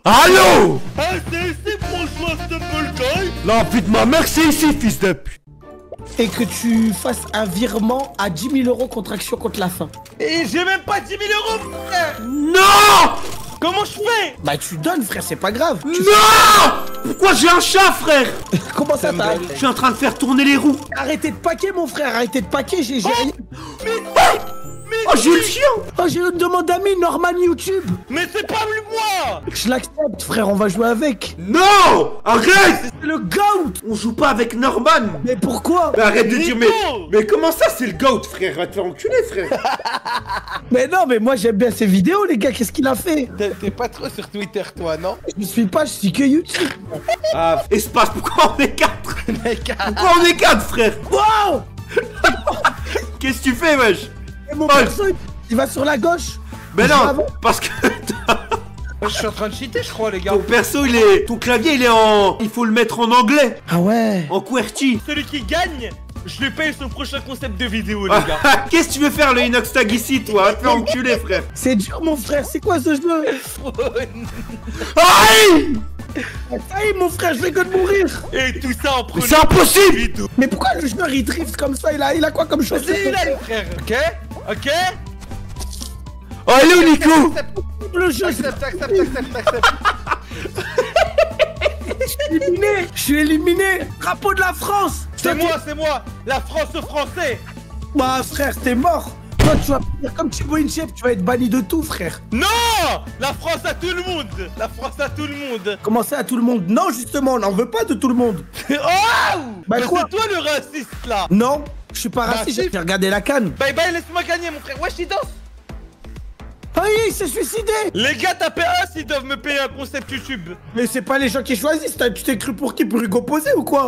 Allô? Ah, c'est ici pour jouer à Stumble Guy? La vie de ma mère, c'est ici, fils de pute. Et que tu fasses un virement à 10 000 € contre Action contre la faim. Et j'ai même pas 10 000 €, frère. Non! Comment je fais? Bah tu donnes frère, c'est pas grave. Non! Pourquoi j'ai un chat, frère? Comment ça t'as... Je suis en train de faire tourner les roues. Arrêtez de paquer mon frère, arrêtez de paquer, j'ai... Oh, j'ai eu le chien. Oh j'ai une demande d'amis, Norman YouTube. Mais c'est pas moi. Je l'accepte frère, on va jouer avec. Non! Arrête! C'est le GOAT. On joue pas avec Norman. Mais pourquoi? Mais arrête de dire, Nico! mais comment ça, c'est le GOAT, frère? Va te faire enculer, frère. Mais non, mais moi j'aime bien ces vidéos les gars, qu'est-ce qu'il a fait? T'es pas trop sur Twitter, toi, non? Je me suis pas, je suis que YouTube. Ah, espace, pourquoi on est 4? Mec, Pourquoi on est 4, frère? Wow. Qu'est-ce que tu fais, wesh? Et mon Oh. perso, il va sur la gauche. Mais Je vais non, avant. parce que je suis en train de cheater, je crois, les gars. ton perso, il est... Ton clavier, il est en... Il faut le mettre en anglais. Ah ouais. En QWERTY. Celui qui gagne, je lui paye son prochain concept de vidéo, les gars. Qu'est-ce que tu veux faire, le Inox Tag ici, toi? Va te faire enculer, frère. C'est dur mon frère, c'est quoi ce jeu? Aïe! Ça y est mon frère, je vais que de mourir. Et tout ça en Mais prenant c'est impossible! vidéo. Mais pourquoi le joueur il drift comme ça? Il a quoi comme chose? Vas-y, là, les frères, ok? Ok? Oh, elle est où, Nico? Le jeu, Accepte. je suis éliminé. Drapeau de la France. C'est moi, la France aux Français. Bah frère, t'es mort. Toi tu vas finir comme Thibaut Inchep, tu vas être banni de tout frère. Non! La France à tout le monde. La France à tout le monde. Comment ça à tout le monde? Non justement, on n'en veut pas de tout le monde. Oh! Bah Mais quoi? c'est toi le raciste, là. Non, je suis pas Bah, raciste, si. j'ai regardé la canne. Bye bye, laisse-moi gagner, mon frère. Wesh, il danse. Ah il s'est suicidé. Les gars, tapez un s'ils doivent me payer un concept YouTube. Mais c'est pas les gens qui choisissent, tu t'es cru pour qui? Pour Hugo Posé ou quoi?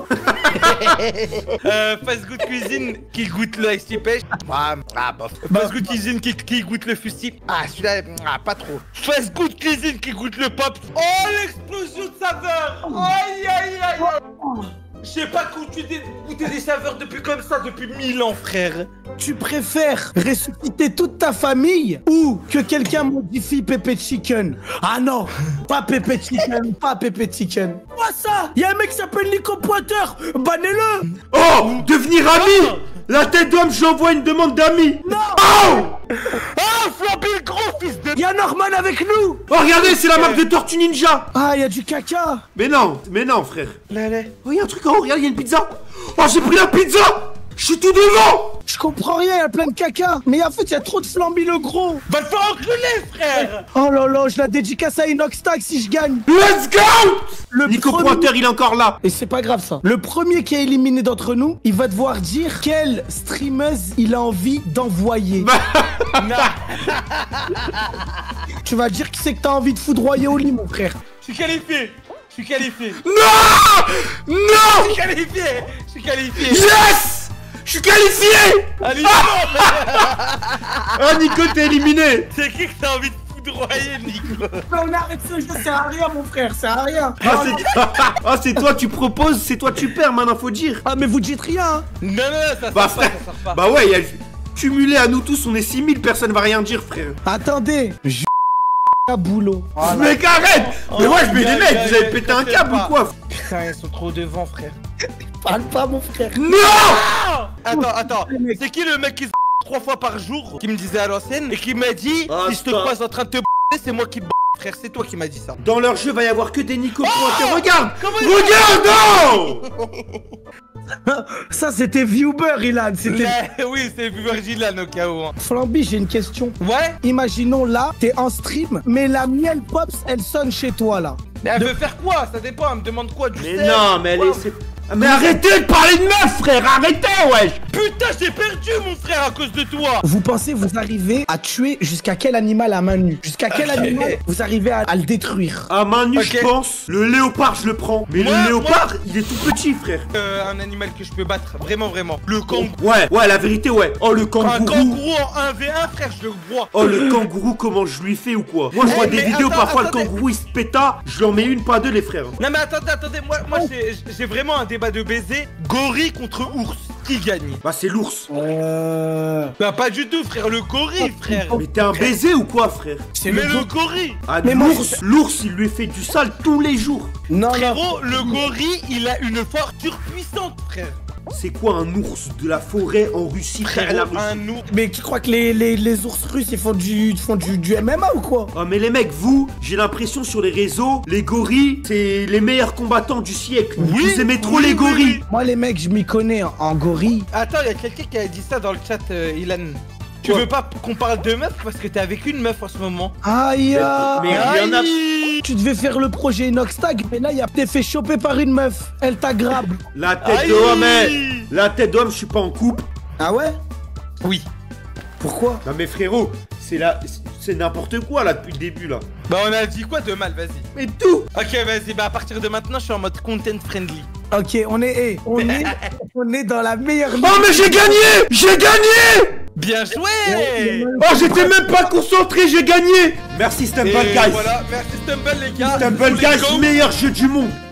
Fast Good Cuisine qui goûte le ice pêche. Bof. Fast Good Cuisine qui goûte le fusil. Ah, celui-là, pas trop. Fast Good Cuisine qui goûte le pop. Oh, l'explosion de saveur. Aïe, aïe, aïe. J'ai pas goûté des saveurs depuis comme ça depuis 1000 ans, frère. Tu préfères ressusciter toute ta famille ou que quelqu'un modifie Pépé Chicken? Ah non, pas Pépé Chicken, pas Pépé Chicken. Quoi ça? Y'a un mec qui s'appelle Nico Pointeur, bannez-le. Oh! Devenir ami! La tête d'homme, j'envoie une demande d'amis! Non. Oh! Ah, flambé le gros fils de... Y'a Norman avec nous. Oh, regardez, c'est la map de Tortue Ninja! Ah, y'a du caca. Mais non, frère. Là. Oh, y'a un truc en haut, regarde, y'a une pizza! Oh, j'ai pris la pizza! Je suis tout devant! Je comprends rien, y'a plein de caca. Mais en fait, y'a trop de flambi le gros. Va te faire enculer, frère. Oh là là, je la dédicace à Inox Tag si je gagne. Let's go! Le Nico premier- Pointeur, il est encore là! Et c'est pas grave ça. Le premier qui est éliminé d'entre nous, il va devoir dire quelle streameuse il a envie d'envoyer. Non. Tu vas dire qui c'est que t'as envie de foudroyer au lit, mon frère. Je suis qualifié. Non! Non! Je suis qualifié. Yes! Je suis qualifié! Allez, Oh, Nico, t'es éliminé! c'est qui que t'as envie de foudroyer, Nico? Mais on arrête ce jeu, c'est à rien, mon frère, c'est à rien. Ah, c'est toi, tu proposes, c'est toi, tu perds, maintenant, faut dire! Ah, mais vous dites rien, hein. Non, ça Bah, sert frère, pas, ça sert pas. bah ouais, cumulé à nous tous, on est 6000, personne va rien dire, frère! Attendez, je à boulot. Mec, arrête! Mais ouais, je mets des mecs, vous avez pété un câble ou quoi? Putain, ils sont trop devant, frère. Parle pas, mon frère. Non! Attends, c'est qui le mec qui se 3 fois par jour, qui me disait à l'ancienne, et qui m'a dit, Ah, si je te stop. croise en train de te c'est moi qui frère, c'est toi qui m'as dit ça. Dans leur jeu, va y avoir que des Nico Pointeur. Regarde! Comment il- Regarde! Non! Ça, c'était Viewer, Ilan. C'était. Oui, c'est Virgil au cas où. Hein. Flamby, j'ai une question. Ouais. Imaginons là, t'es en stream, mais la miel pops, elle sonne chez toi là. Mais elle veut faire quoi? Ça dépend, elle me demande quoi? Du Mais sel, non, mais elle quoi? est... Ah, mais arrêtez de parler de meuf, frère! Arrêtez, wesh! Putain, j'ai perdu mon frère à cause de toi. Vous pensez vous arrivez à tuer jusqu'à quel animal à main nue? Jusqu'à quel animal vous arrivez à le détruire? À main nue, Ok. je pense. Le léopard, je le prends. Mais Moi, le léopard, il est tout petit, frère. Un animal que je peux battre, vraiment. Le kangourou. Ouais, la vérité, ouais. Oh, le Un kangourou. kangourou en 1v1, frère, je le vois. Oh, le kangourou, comment je lui fais ou quoi? Moi, je vois des mais vidéos, attends, parfois, attendez. le kangourou, il se péta. Je lui en mets une, pas deux, les frères. Non mais attendez, moi j'ai vraiment un débat de baiser. Gorille contre ours. qui gagne? Bah c'est l'ours. Bah pas du tout frère, le gorille frère. Mais t'es un baiser ou quoi frère? C'est Mais le gorille. Ah Mais moi, l'ours il lui fait du sale tous les jours. Non, non. Frérot, le gorille, il a une forture puissante frère. C'est quoi un ours de la forêt en Russie? Frère, la Frérot, Russie. un ours. Mais tu crois que les ours russes ils font du MMA ou quoi? Oh mais les mecs, vous, j'ai l'impression sur les réseaux, les gorilles, c'est les meilleurs combattants du siècle. Oui, Vous aimez trop oui, les oui, gorilles. oui. Moi les mecs je m'y connais en gorille. Attends, il y a quelqu'un qui a dit ça dans le chat, Ilan. Tu Quoi? veux pas qu'on parle de meuf parce que t'es avec une meuf en ce moment? Aïe. Mais il y en a... Tu devais faire le projet Inoxtag, mais là, t'es fait choper par une meuf. Elle t'aggrabe. La tête Aïe. de homme, la tête d'homme, je suis pas en couple. Ah ouais? Oui. Pourquoi? Non mais frérot, c'est n'importe quoi là depuis le début là. Bah on a dit quoi de mal, vas-y. Mais tout. Ok, vas-y, bah à partir de maintenant, je suis en mode content friendly. Ok, on est dans la meilleure ligue. Oh mais j'ai gagné. J'ai gagné. Bien joué. Oh j'étais même pas concentré, j'ai gagné. Merci Stumble Et Guys. voilà, merci Stumble les gars. Stumble Let's Guys, go. meilleur jeu du monde.